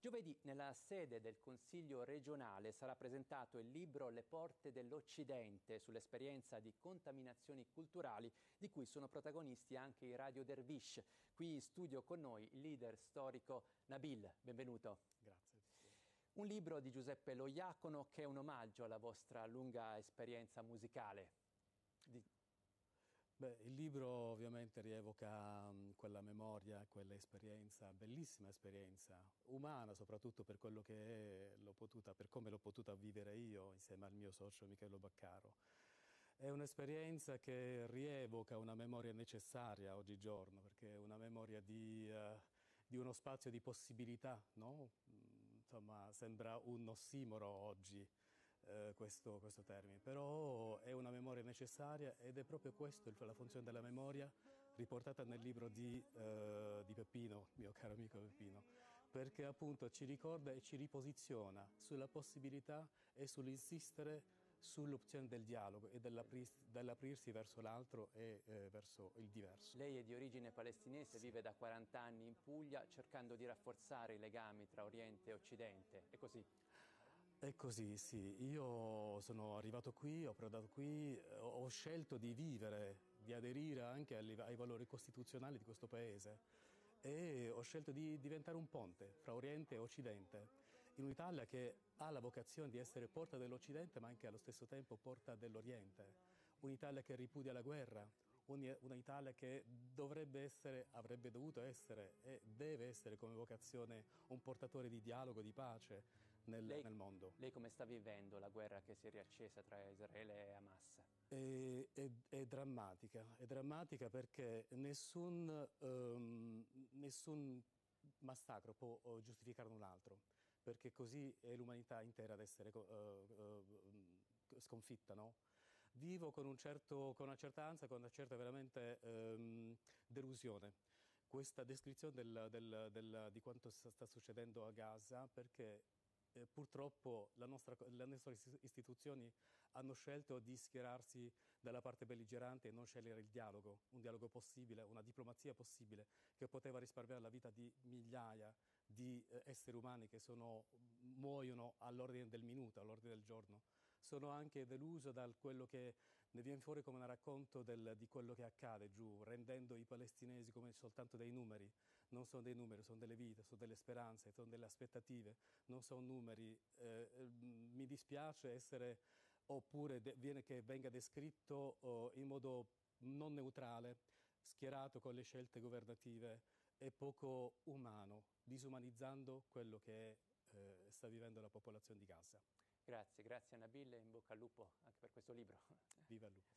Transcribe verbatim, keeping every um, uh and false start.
Giovedì, nella sede del Consiglio regionale, sarà presentato il libro Le porte dell'Occidente sull'esperienza di contaminazioni culturali di cui sono protagonisti anche i Radio Dervish. Qui in studio con noi il leader storico Nabil. Benvenuto. Grazie. Un libro di Giuseppe Loiacono che è un omaggio alla vostra lunga esperienza musicale. Di... Beh, il libro ovviamente rievoca um, quella memoria, quell'esperienza, bellissima esperienza, umana soprattutto per quello che l'ho potuta, per come l'ho potuta vivere io insieme al mio socio Michele Baccaro. È un'esperienza che rievoca una memoria necessaria oggigiorno, perché è una memoria di, uh, di uno spazio di possibilità, no? Insomma, sembra un ossimoro oggi. Eh, questo, questo termine, però è una memoria necessaria ed è proprio questo la funzione della memoria riportata nel libro di, eh, di Peppino, mio caro amico Peppino, perché appunto ci ricorda e ci riposiziona sulla possibilità e sull'insistere sull'opzione del dialogo e dell'aprirsi verso l'altro e eh, verso il diverso. Lei è di origine palestinese, Sì. vive da quaranta anni in Puglia cercando di rafforzare i legami tra Oriente e Occidente, è così? È così, sì. Io sono arrivato qui, ho approdato qui, ho scelto di vivere, di aderire anche ai valori costituzionali di questo paese e ho scelto di diventare un ponte fra Oriente e Occidente, in un'Italia che ha la vocazione di essere porta dell'Occidente ma anche allo stesso tempo porta dell'Oriente, un'Italia che ripudia la guerra, un'Italia che dovrebbe essere, avrebbe dovuto essere e deve essere come vocazione un portatore di dialogo, di pace nel, lei, nel mondo. Lei come sta vivendo la guerra che si è riaccesa tra Israele e Hamas? È, è, è drammatica, è drammatica perché nessun, um, nessun massacro può giustificare un altro, perché così è l'umanità intera ad essere uh, uh, sconfitta, no? Vivo con, un certo, con una certa ansia, con una certa veramente um, delusione questa descrizione del, del, del, di quanto sta succedendo a Gaza, perché Eh, purtroppo la nostra, le nostre istituzioni hanno scelto di schierarsi dalla parte belligerante e non scegliere il dialogo, un dialogo possibile, una diplomazia possibile che poteva risparmiare la vita di migliaia di eh, esseri umani che sono, muoiono all'ordine del minuto, all'ordine del giorno. Sono anche deluso da quello che ne viene fuori come un racconto del, di quello che accade giù, rendendo i palestinesi come soltanto dei numeri. Non sono dei numeri, sono delle vite, sono delle speranze, sono delle aspettative, non sono numeri. Eh, mi dispiace essere, oppure de, viene che venga descritto oh, in modo non neutrale, schierato con le scelte governative e poco umano, disumanizzando quello che eh, sta vivendo la popolazione di Gaza. Grazie, grazie a Nabil e in bocca al lupo anche per questo libro. Viva il lupo.